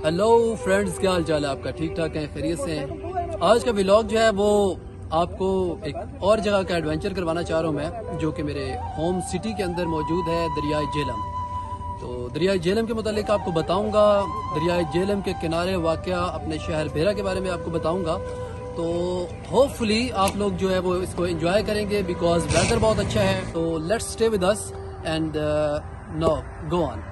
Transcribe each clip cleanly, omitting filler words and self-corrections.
Hello friends, क्या हाल चाल है आपका? ठीक ठाक है, खैरियत से हैं? आज का व्लॉग जो है वो आपको एक और जगह का एडवेंचर करवाना चाह रहा हूँ मैं, जो कि मेरे होम सिटी के अंदर मौजूद है, दरियाए झेलम। तो दरियाए झेलम के मुतालिक आपको बताऊंगा, दरियाए झेलम के किनारे वाक़या अपने शहर बेरा के बारे में आपको बताऊंगा। तो होपफुली आप लोग जो है वो इसको एंजॉय करेंगे बिकॉज वेदर बहुत अच्छा है। तो let's stay with us and now go on.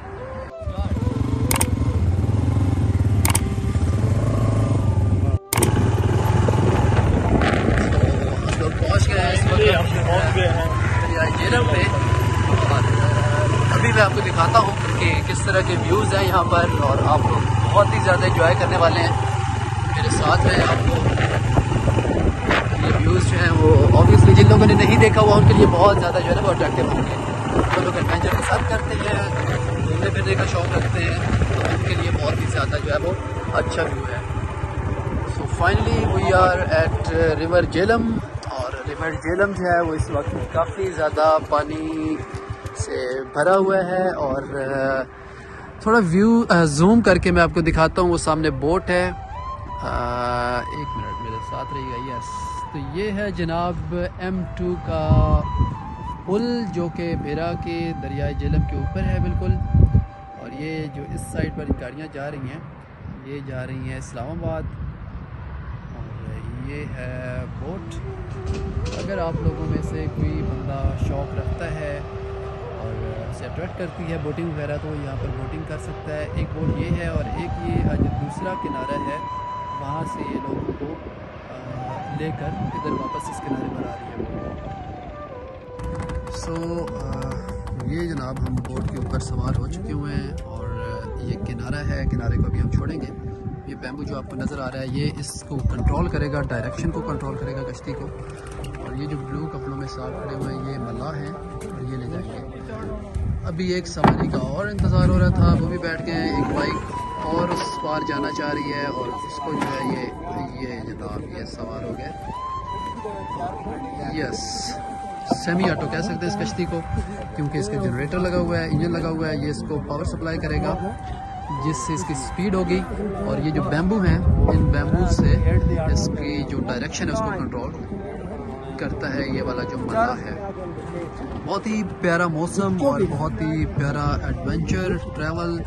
Jhelum पे अभी मैं आपको दिखाता हूँ कि किस तरह के व्यूज़ हैं यहाँ पर, और आप लोग बहुत ही ज़्यादा एंजॉय करने वाले हैं मेरे साथ में। आपको ये व्यूज़ जो हैं वो ऑब्वियसली जिन लोगों ने नहीं देखा हुआ उनके लिए बहुत ज़्यादा जो है वो अट्रैक्टिव होंगे। जो लोग एडवेंचर पसंद करते हैं, घूमने फिरने का शौक़ रखते हैं, तो उनके लिए बहुत ही ज़्यादा जो है वो अच्छा व्यू है। So finally we are at river Jhelum, और रिवर झेलम जो है वो इस वक्त काफ़ी ज़्यादा पानी से भरा हुआ है। और थोड़ा व्यू जूम करके मैं आपको दिखाता हूँ। वो सामने बोट है, एक मिनट मेरे साथ रहिएगा। यस, तो ये है जनाब M2 का पुल, जो कि बेरा के दरियाए झेलम के ऊपर है बिल्कुल। और ये जो इस साइड पर गाड़ियाँ जा रही हैं, ये जा रही हैं इस्लामाबाद, ये है बोट। अगर आप लोगों में से कोई बंदा शौक़ रखता है और उसे अट्रैक्ट करती है बोटिंग वगैरह, तो यहाँ पर बोटिंग कर सकता है। एक बोट ये है, और एक ये जो दूसरा किनारा है वहाँ से ये लोगों को लेकर इधर वापस इस किनारे पर आ रही है। सो ये जनाब हम बोट के ऊपर सवार हो चुके हुए हैं, और ये किनारा है, किनारे को भी हम छोड़ेंगे। ये बैम्बू जो आपको नज़र आ रहा है, ये इसको कंट्रोल करेगा, डायरेक्शन को कंट्रोल करेगा कश्ती को। और ये जो ब्लू कपड़ों में साफ खड़े हुए हैं, ये मल्लाह हैं, और ये ले जाएंगे। अभी एक सवारी का और इंतज़ार हो रहा था, वो भी बैठ गए हैं। एक बाइक और उस पार जाना चाह रही है, और उसको जो है ये जनाब ये सवार हो गए। यस, सेमी ऑटो कह सकते हैं इस कश्ती को, क्योंकि इसका जनरेटर लगा हुआ है, इंजन लगा हुआ है। ये इसको पावर सप्लाई करेगा, जिससे इसकी स्पीड होगी। और ये जो बैम्बू हैं, इन बैम्बू से इसकी जो डायरेक्शन है उसको कंट्रोल करता है ये वाला जो मल्ला है। बहुत ही प्यारा मौसम और बहुत ही प्यारा एडवेंचर ट्रैवल।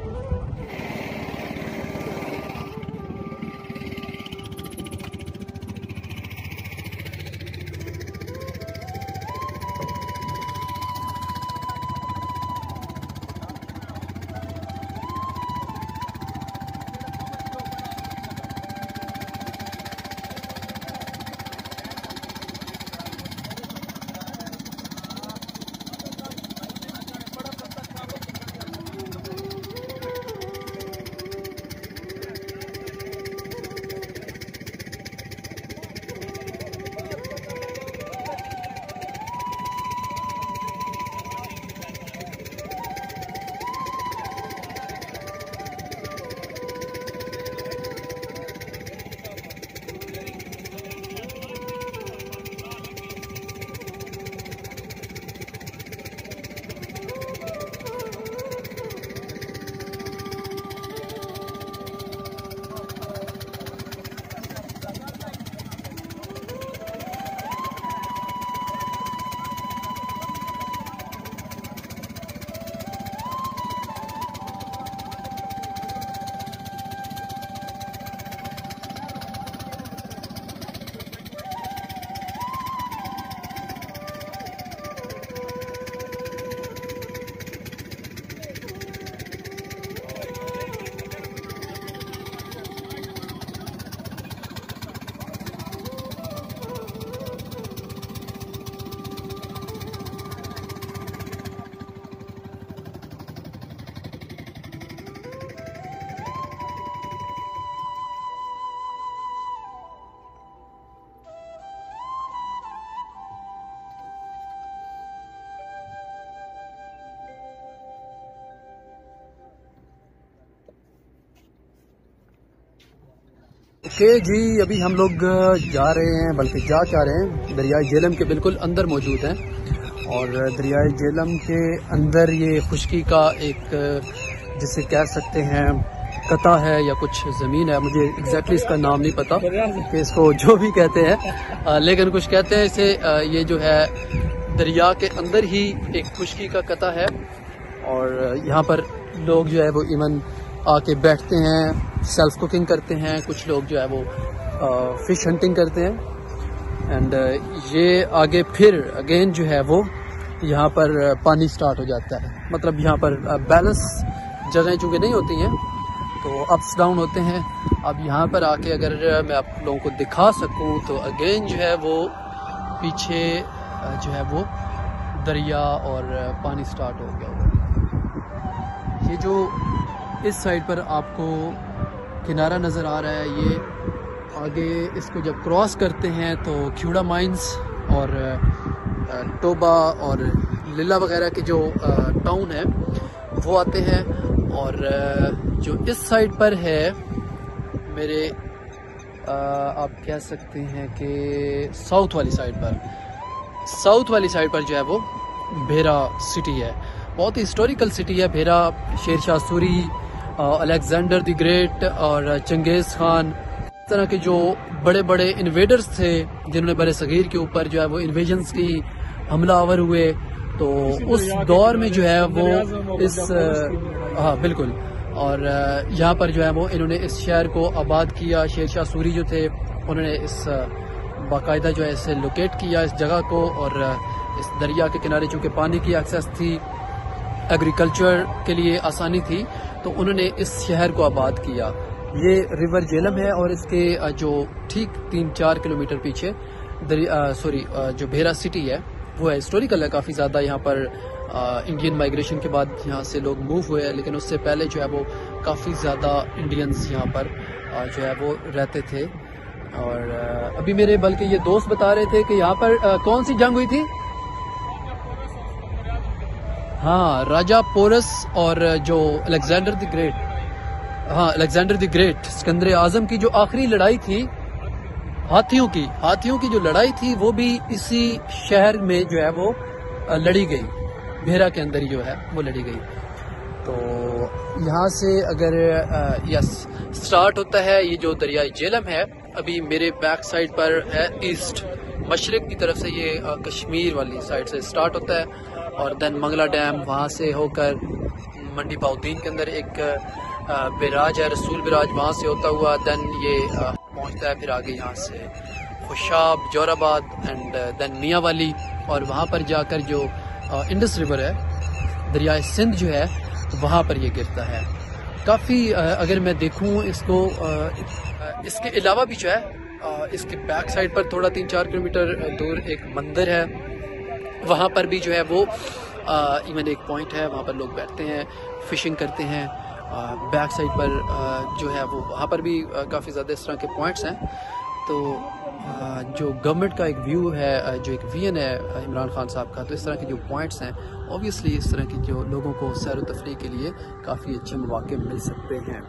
ओके जी, अभी हम लोग जा रहे हैं, बल्कि जा रहे हैं दरियाए झेलम के बिल्कुल अंदर मौजूद हैं। और दरियाए झेलम के अंदर ये खुश्की का एक जिसे कह सकते हैं कता है या कुछ ज़मीन है, मुझे एग्जैक्टली इसका नाम नहीं पता कि इसको जो भी कहते हैं, लेकिन कुछ कहते हैं इसे। ये जो है दरिया के अंदर ही एक खुशकी का कता है और यहाँ पर लोग जो है वो इवन आके बैठते हैं, सेल्फ कुकिंग करते हैं, कुछ लोग जो है वो फिश हंटिंग करते हैं। एंड ये आगे फिर अगेन जो है वो यहाँ पर पानी स्टार्ट हो जाता है। मतलब यहाँ पर बैलेंस जगहें चूँकि नहीं होती हैं तो अप्स डाउन होते हैं। अब यहाँ पर आके अगर मैं आप लोगों को दिखा सकूँ तो अगेन जो है वो पीछे जो है वो दरिया और पानी स्टार्ट हो गया होगा। ये जो इस साइड पर आपको किनारा नज़र आ रहा है, ये आगे इसको जब क्रॉस करते हैं तो ख्यूड़ा माइंस और टोबा और लिला वगैरह के जो टाउन है वो आते हैं। और जो इस साइड पर है मेरे आप कह सकते हैं कि साउथ वाली साइड पर जो है वो भेरा सिटी है। बहुत ही हिस्टोरिकल सिटी है Bhera. Sher Shah Suri, Alexander the great और चंगेज़ खान, इस तरह के जो बड़े बड़े इन्वेडर्स थे जिन्होंने बड़े सगीर के ऊपर जो है वो इन्वेजन्स की, हमलावर हुए। तो उस दौर में जो है वो इस हाँ बिल्कुल। और यहाँ पर जो है वो इन्होंने इस शहर को आबाद किया। शेर शाह सूरी जो थे उन्होंने इस बाकायदा जो है इसे लोकेट किया इस जगह को। और इस दरिया के किनारे चूँकि पानी की एक्सेस थी, एग्रीकल्चर के लिए आसानी थी, तो उन्होंने इस शहर को आबाद किया। ये रिवर झेलम है और इसके जो ठीक 3-4 किलोमीटर पीछे जो भेरा सिटी है वो है। हिस्टोरिकल है काफ़ी ज़्यादा। यहाँ पर इंडियन माइग्रेशन के बाद यहाँ से लोग मूव हुए हैं, लेकिन उससे पहले जो है वो काफ़ी ज़्यादा इंडियंस यहाँ पर जो है वो रहते थे। और अभी मेरे बल्कि ये दोस्त बता रहे थे कि यहाँ पर कौन सी जंग हुई थी? हाँ, राजा पोरस और जो अलेक्जेंडर द ग्रेट, हाँ Alexander the great, Sikandar Azam की जो आखिरी लड़ाई थी हाथियों की जो लड़ाई थी वो भी इसी शहर में जो है वो लड़ी गई। भेरा के अंदर ही जो है वो लड़ी गई। तो यहाँ से अगर यस स्टार्ट होता है ये जो दरियाई झेलम है। अभी मेरे बैक साइड पर है ईस्ट मशरक की तरफ से, ये कश्मीर वाली साइड से स्टार्ट होता है। और देन मंगला डैम, वहाँ से होकर मंडी बाउद्दीन के अंदर एक बिराज है, रसूल बिराज, वहाँ से होता हुआ देन ये पहुँचता है फिर आगे यहाँ से खुशाब, जोराबाद एंड देन मियाँ वाली। और वहाँ पर जाकर जो इंडस रिवर है, दरियाए सिंध जो है, वहाँ पर ये गिरता है। काफ़ी अगर मैं देखूँ इसको, इसके अलावा भी जो है इसके बैक साइड पर थोड़ा 3-4 किलोमीटर दूर एक मंदिर है। वहाँ पर भी जो है वो इवन एक पॉइंट है, वहाँ पर लोग बैठते हैं, फिशिंग करते हैं। बैक साइड पर जो है वो वहाँ पर भी काफ़ी ज़्यादा इस तरह के पॉइंट्स हैं। तो जो गवर्नमेंट का एक व्यू है, जो एक विजन है इमरान खान साहब का, तो इस तरह के जो पॉइंट्स हैं ऑब्वियसली इस तरह की जो लोगों को सैर व तफरीह के लिए काफ़ी अच्छे मौके मिल सकते हैं।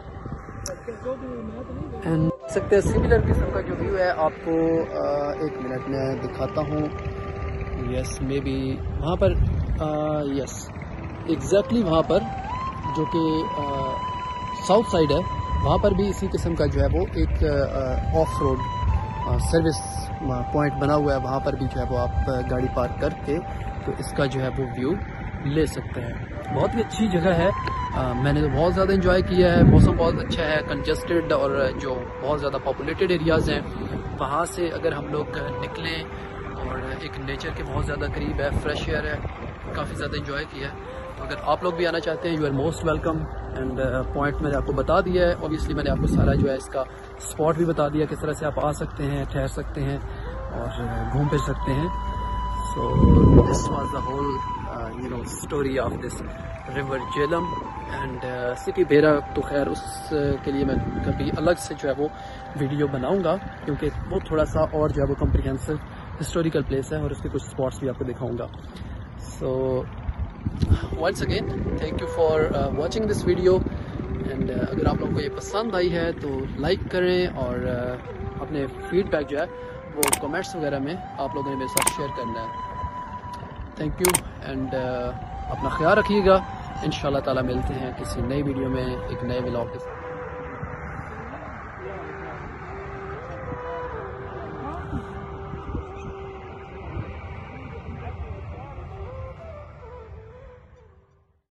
एंड सकते हैं सिमिलर किस्म का जो व्यू है आपको एक मिनट में दिखाता हूँ। यस मे बी वहाँ पर यस एग्जैक्टली वहाँ पर जो कि साउथ साइड है, वहाँ पर भी इसी किस्म का जो है वो एक ऑफ रोड सर्विस पॉइंट बना हुआ है। वहाँ पर भी जो है वो आप गाड़ी पार्क करके तो इसका जो है वो व्यू ले सकते हैं। बहुत ही अच्छी जगह है। मैंने तो बहुत ज़्यादा एंजॉय किया है। मौसम बहुत अच्छा है, कंजस्टेड और जो बहुत ज़्यादा पॉपुलेटेड एरियाज़ हैं वहाँ से अगर हम लोग निकलें और एक नेचर के बहुत ज़्यादा करीब है, फ्रेश एयर है, काफ़ी ज़्यादा एंजॉय किया है। तो अगर आप लोग भी आना चाहते हैं, you are most welcome. End point मैंने आपको बता दिया है। ऑब्वियसली मैंने आपको सारा जो है इसका स्पॉट भी बता दिया, किस तरह से आप आ सकते हैं, ठहर सकते हैं और घूम फिर सकते हैं। So this was the whole story of this river Jhelum and city Bhera. तो खैर उसके लिए मैं कभी अलग से जो है वो वीडियो बनाऊंगा, क्योंकि वो थोड़ा सा और जो है वो कम्प्रिहेंसिव हिस्टोरिकल प्लेस है और उसके कुछ स्पॉट्स भी आपको दिखाऊंगा। So once again thank you for watching this video. And अगर आप लोगों को ये पसंद आई है तो लाइक करें और अपने फीडबैक जो है वो कमेंट्स वगैरह में आप लोगों ने मेरे साथ शेयर करना है। थैंक यू एंड अपना ख्याल रखिएगा। इंशाल्लाह ताला मिलते हैं किसी नई वीडियो में एक नए व्लॉग के साथ।